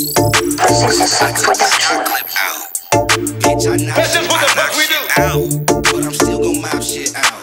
This is a Syknezs production. Bitch, I knock That's just what the fuck we do. out, but I'm still gon' mob shit out.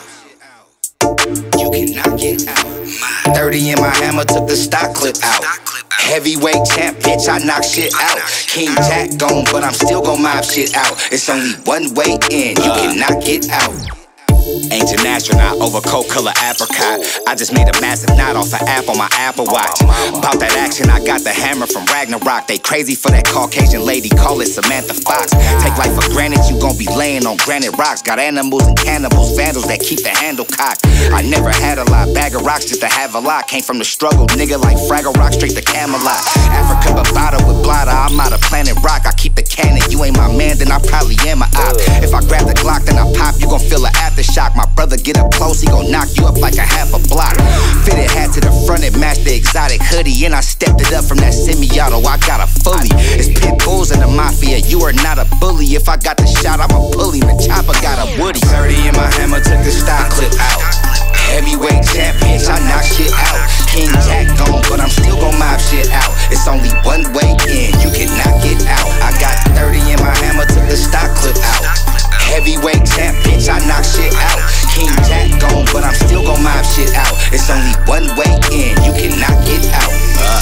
You can knock it out. 30 in my hammer, took the stock clip out. Heavyweight champ, bitch, I knock shit out. King Jack gone, but I'm still gon' mob shit out. It's only one way in, you can knock it out. Ancient astronaut over coat color apricot. I just made a massive knot off an app on my Apple Watch. About that action, I got the hammer from Ragnarok. They crazy for that Caucasian lady, call it Samantha Fox. Take life for granted, you gon' be laying on granite rocks. Got animals and cannibals, vandals that keep the handle cocked. I never had a lot, bag of rocks just to have a lot. Came from the struggle, nigga, like Fraggle Rock straight to Camelot. Africa Bavada with blotter, I'm out of planet rock. I keep the cannon, you ain't my man, then I probably am a op. If I grab the Glock, then I pop, you gon' feel an aftershock. My brother get up close, he gon' knock you up like a half a block. Fitted hat to the front, it matched the exotic hoodie, and I stepped it up from that semi-auto, I got a fully. It's pit bulls in the mafia, you are not a bully. If I got the shot, I'm a pulley, the chopper got a woody. 30 in my hammer, took the stock clip out. Heavyweight champ, bitch, I knock shit out. King Jack gone, but I'm still gon' mob shit out. It's only one way in, you can knock it out. I got 30 in my hammer, took the stock clip out. Heavyweight champ, bitch, I knock shit out. King Jack gone, but I'm still gon' mob shit out. It's only one way in, you can knock it out.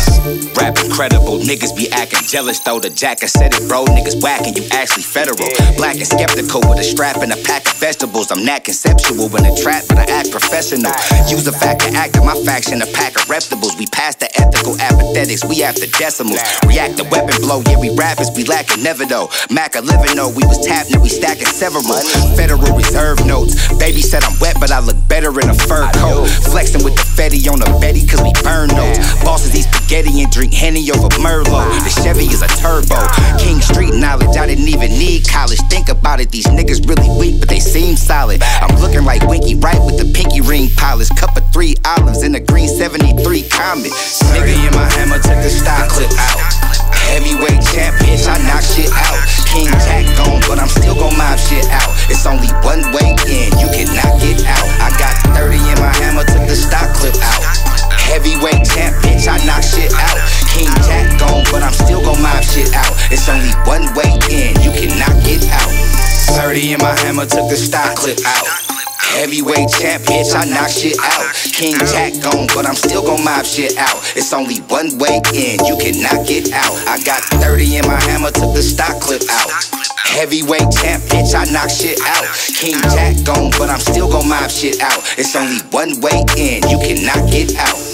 Rap incredible, niggas be acting jealous though. The jacker said it, bro, niggas whacking, you actually federal. Black and skeptical with a strap and a pack of vegetables. I'm not conceptual in a trap, but I act professional. Use a fact to act in my faction, a pack of reptibles. We past the ethical apathetics, we after decimals. React to weapon blow, yeah, we rappers, we lacking never though. Mac 11 though, we was tapped, now we stacking several. Federal Reserve notes, baby said I'm wet, but I look better in a fur coat. Flexing with the Fetty on the Betty, cause we burn those. Bosses eat spaghetti and drink Henny over Merlot. The Chevy is a turbo. King Street knowledge, I didn't even need college. Think about it, these niggas really weak, but they seem solid. I'm looking like Winky right with the pinky ring polish. Cup of 3 olives in a green 73 Comet. Nigga in my hammer, took the stock clip out. Heavyweight champ, bitch, I knock shit out. King Jack gone, but I'm still gon' mob shit out. It's only one way in, you can knock it out. I got 30 in my hammer, took the stock clip out. Heavyweight champ, bitch, I knock shit out. King Jack gone, but I'm still gon' mob shit out. It's only one way in, you can knock it out. 30 in my hammer, took the stock clip out. Heavyweight champ, bitch, I knock shit out. King Jack gone, but I'm still gon' mob shit out. It's only one way in, you can knock it out. I got 30 in my hammer, took the stock clip out. Heavyweight champ, bitch, I knock shit out. King Jack gone, but I'm still gon' mob shit out. It's only one way in, you can knock it out.